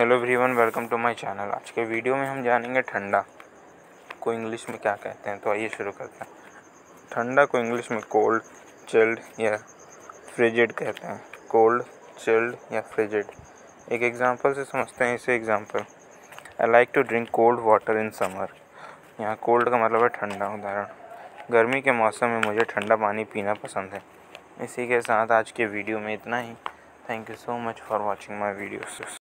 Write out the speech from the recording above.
Hello everyone, welcome to my channel. आज के video में हम जानेंगे ठंडा को इंग्लिश में क्या कहते हैं। तो आइए शुरू करते हैं। ठंडा को इंग्लिश में कोल्ड, चिल्ड या फ्रिजिड कहते हैं। कोल्ड, चिल्ड या फ्रिजिड। एक एग्जांपल से समझते हैं इसे। Example, I like to drink cold water in summer. यहाँ कोल्ड का मतलब है ठंडा। उदाहरण, गर्मी के मौसम में मुझे ठंडा पानी पीना पसंद है। इसी के साथ आज के वीडियो में इतना ही। Thank you so much for watching my videos.